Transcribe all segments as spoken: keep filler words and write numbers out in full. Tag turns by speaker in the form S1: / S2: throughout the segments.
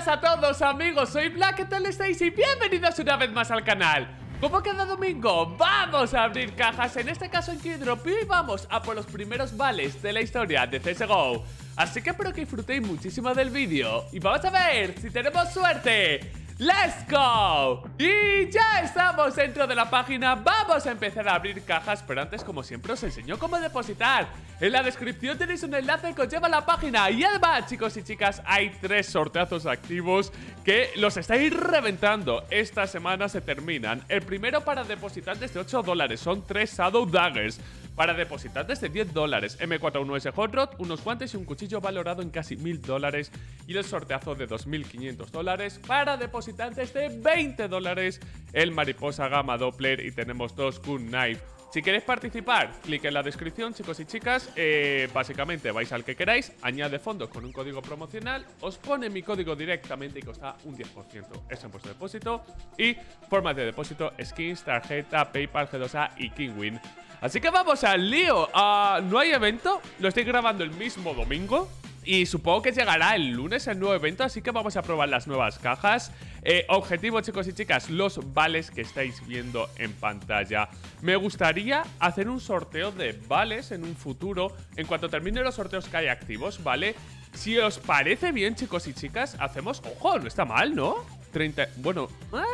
S1: buenas a todos amigos, soy Black, ¿qué tal estáis? Y bienvenidos una vez más al canal. Como cada domingo, vamos a abrir cajas, en este caso en Keydrop, y vamos a por los primeros vales de la historia de C S G O. Así que espero que disfrutéis muchísimo del vídeo y vamos a ver si tenemos suerte. ¡Let's go! Y ya estamos dentro de la página. Vamos a empezar a abrir cajas, pero antes, como siempre, os enseño cómo depositar. En la descripción tenéis un enlace que os lleva a la página. Y además, chicos y chicas, hay tres sorteazos activos que los estáis reventando. Esta semana se terminan. El primero para depositantes de ocho dólares, son tres Shadow Daggers. Para depositantes de diez dólares, M cuarenta y uno S Hot Rod, unos guantes y un cuchillo valorado en casi mil dólares. Y el sorteazo de dos mil quinientos dólares. Para depositantes de veinte dólares, el Mariposa Gamma Doppler. Y tenemos dos Kun Knife. Si queréis participar, clic en la descripción, chicos y chicas. eh, Básicamente vais al que queráis, añade fondos con un código promocional, os pone mi código directamente y costa un diez por ciento. Eso en vuestro depósito. Y formas de depósito: skins, tarjeta, PayPal, G dos A y Kingwin. Así que vamos al lío. uh, No hay evento, lo estoy grabando el mismo domingo y supongo que llegará el lunes el nuevo evento, así que vamos a probar las nuevas cajas. eh, Objetivo, chicos y chicas, los vales que estáis viendo en pantalla. Me gustaría hacer un sorteo de vales en un futuro, en cuanto termine los sorteos que hay activos, ¿vale? Si os parece bien, chicos y chicas, hacemos... Ojo, no está mal, ¿no? treinta... Bueno...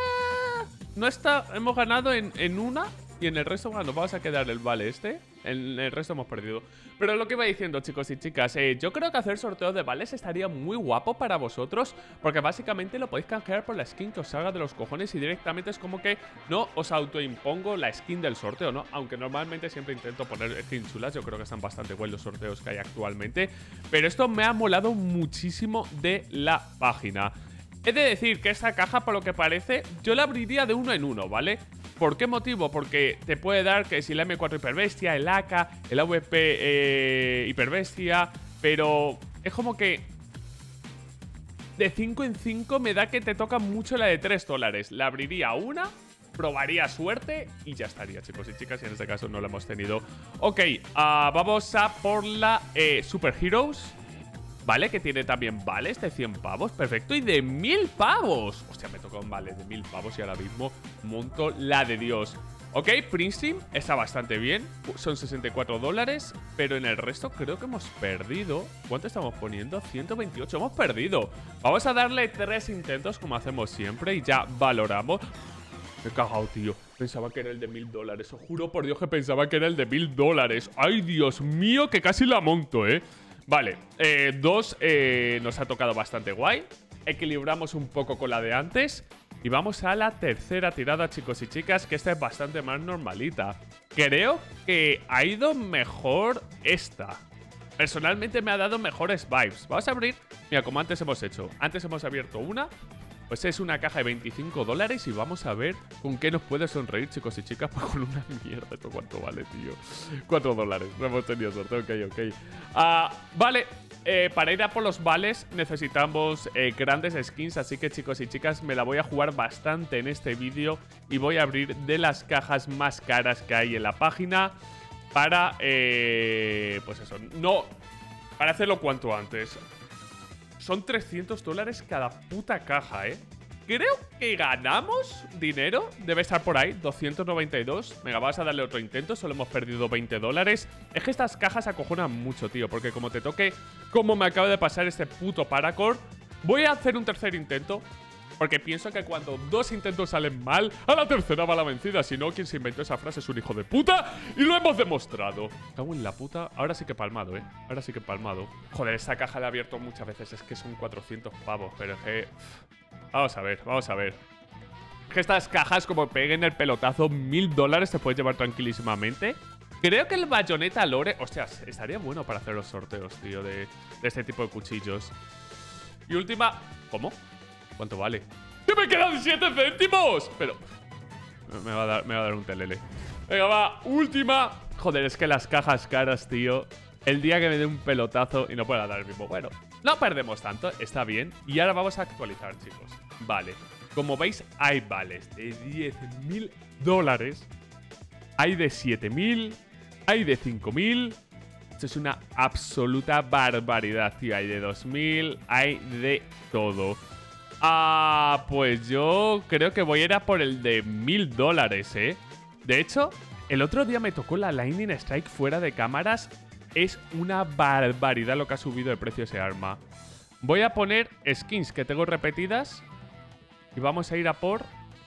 S1: Ah, no está... Hemos ganado en, en una... Y en el resto, bueno, nos vamos a quedar el vale este. En el resto hemos perdido. Pero lo que iba diciendo, chicos y chicas, eh, yo creo que hacer sorteo de vales estaría muy guapo para vosotros, porque básicamente lo podéis canjear por la skin que os salga de los cojones. Y directamente es como que no os autoimpongo la skin del sorteo, ¿no? Aunque normalmente siempre intento poner skins chulas. Yo creo que están bastante buenos los sorteos que hay actualmente. Pero esto me ha molado muchísimo de la página. He de decir que esta caja, por lo que parece, yo la abriría de uno en uno, ¿vale? ¿Por qué motivo? Porque te puede dar que si la M cuatro Hiperbestia, el A K, el A V P eh, Hiperbestia, pero es como que de cinco en cinco me da que te toca mucho la de tres dólares. La abriría una, probaría suerte y ya estaría, chicos y chicas, y en este caso no la hemos tenido. Ok, uh, vamos a por la eh, Super Heroes, ¿vale? Que tiene también vales de cien pavos. Perfecto. Y de mil pavos. Hostia, me toca un vale de mil pavos y ahora mismo monto la de Dios. Ok, Prince Team está bastante bien. Son sesenta y cuatro dólares. Pero en el resto creo que hemos perdido. ¿Cuánto estamos poniendo? ciento veintiocho. Hemos perdido. Vamos a darle tres intentos como hacemos siempre y ya valoramos. Me he cagado, tío. Pensaba que era el de mil dólares. Os juro por Dios que pensaba que era el de mil dólares. Ay, Dios mío, que casi la monto, ¿eh? Vale, eh, dos eh, nos ha tocado bastante guay. Equilibramos un poco con la de antes. Y vamos a la tercera tirada, chicos y chicas, que esta es bastante más normalita. Creo que ha ido mejor esta. Personalmente me ha dado mejores vibes. Vamos a abrir, mira, como antes hemos hecho. Antes hemos abierto una. Pues es una caja de veinticinco dólares y vamos a ver con qué nos puede sonreír, chicos y chicas. Pues con una mierda. ¿Esto cuánto vale, tío? cuatro dólares. No hemos tenido suerte. Ok, ok. Uh, vale. Eh, para ir a por los vales necesitamos eh, grandes skins. Así que, chicos y chicas, me la voy a jugar bastante en este vídeo. Y voy a abrir de las cajas más caras que hay en la página. Para, eh, pues eso, no... Para hacerlo cuanto antes. Son trescientos dólares cada puta caja, ¿eh? Creo que ganamos dinero. Debe estar por ahí, doscientos noventa y dos. Venga, vamos a darle otro intento. Solo hemos perdido veinte dólares. Es que estas cajas acojonan mucho, tío. Porque como te toque, como me acaba de pasar este puto Paracord, voy a hacer un tercer intento. Porque pienso que cuando dos intentos salen mal, a la tercera va la vencida. Si no, quien se inventó esa frase es un hijo de puta. Y lo hemos demostrado. Cago en la puta. Ahora sí que palmado, eh. Ahora sí que palmado. Joder, esta caja la he abierto muchas veces. Es que son cuatrocientos pavos. Pero es que... Vamos a ver, vamos a ver. Es que estas cajas, como peguen el pelotazo, mil dólares te puedes llevar tranquilísimamente. Creo que el bayoneta lore... Hostias, estaría bueno para hacer los sorteos, tío, de, de este tipo de cuchillos. Y última... ¿Cómo? ¿Cuánto vale? ¡Que me quedan siete céntimos! Pero... Me va a dar, me va a dar un telele. Venga, va. Última. Joder, es que las cajas caras, tío. El día que me dé un pelotazo y no pueda dar el mismo. Bueno, no perdemos tanto. Está bien. Y ahora vamos a actualizar, chicos. Vale. Como veis, hay vales de diez mil dólares. Hay de siete mil. Hay de cinco mil. Esto es una absoluta barbaridad, tío. Hay de dos mil. Hay de todo. Ah, pues yo creo que voy a ir a por el de mil dólares, ¿eh? De hecho, el otro día me tocó la Lightning Strike fuera de cámaras. Es una barbaridad lo que ha subido de precio ese arma. Voy a poner skins que tengo repetidas. Y vamos a ir a por...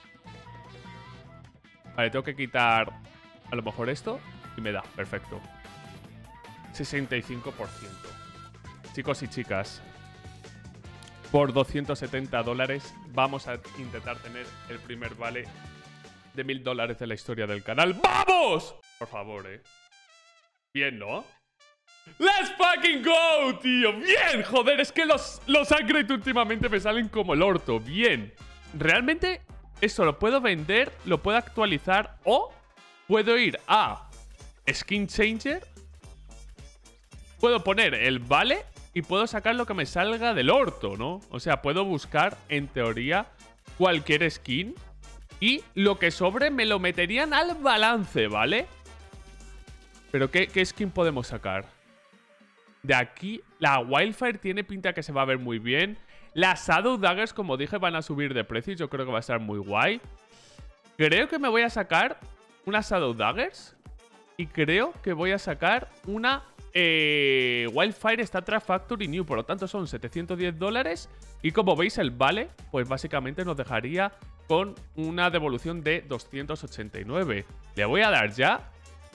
S1: Vale, tengo que quitar a lo mejor esto. Y me da, perfecto. sesenta y cinco por ciento. Chicos y chicas, por doscientos setenta dólares vamos a intentar tener el primer vale de mil dólares de la historia del canal. ¡Vamos! Por favor, eh. Bien, ¿no? ¡Let's fucking go, tío! ¡Bien! Joder, es que los, los upgrades últimamente me salen como el orto. Bien. Realmente esto lo puedo vender, lo puedo actualizar o puedo ir a Skin Changer. Puedo poner el vale y puedo sacar lo que me salga del orto, ¿no? O sea, puedo buscar, en teoría, cualquier skin y lo que sobre me lo meterían al balance, ¿vale? Pero ¿qué, qué skin podemos sacar? De aquí, la Wildfire tiene pinta que se va a ver muy bien. Las Shadow Daggers, como dije, van a subir de precio y yo creo que va a estar muy guay. Creo que me voy a sacar una Shadow Daggers y creo que voy a sacar una... Eh, Wildfire Statra Factory New, por lo tanto son setecientos diez dólares. Y como veis el vale, pues básicamente nos dejaría con una devolución de doscientos ochenta y nueve. Le voy a dar ya.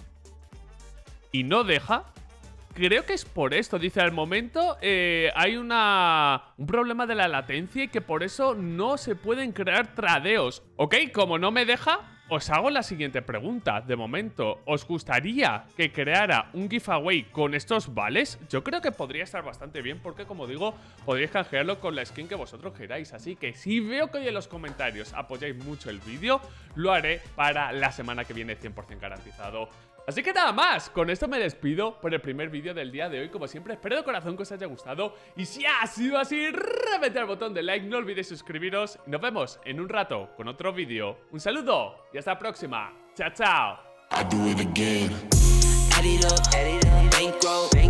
S1: Y no deja. Creo que es por esto, dice al momento eh, hay una un problema de la latencia y que por eso no se pueden crear tradeos. Ok, como no me deja, os hago la siguiente pregunta. De momento, ¿os gustaría que creara un giveaway con estos vales? Yo creo que podría estar bastante bien porque, como digo, podríais canjearlo con la skin que vosotros queráis. Así que si veo que hoy en los comentarios apoyáis mucho el vídeo, lo haré para la semana que viene cien por cien garantizado. Así que nada más, con esto me despido por el primer vídeo del día de hoy. Como siempre, espero de corazón que os haya gustado. Y si ha sido así, reventad el botón de like, no olvidéis suscribiros. Y nos vemos en un rato con otro vídeo. Un saludo y hasta la próxima. Chao, chao.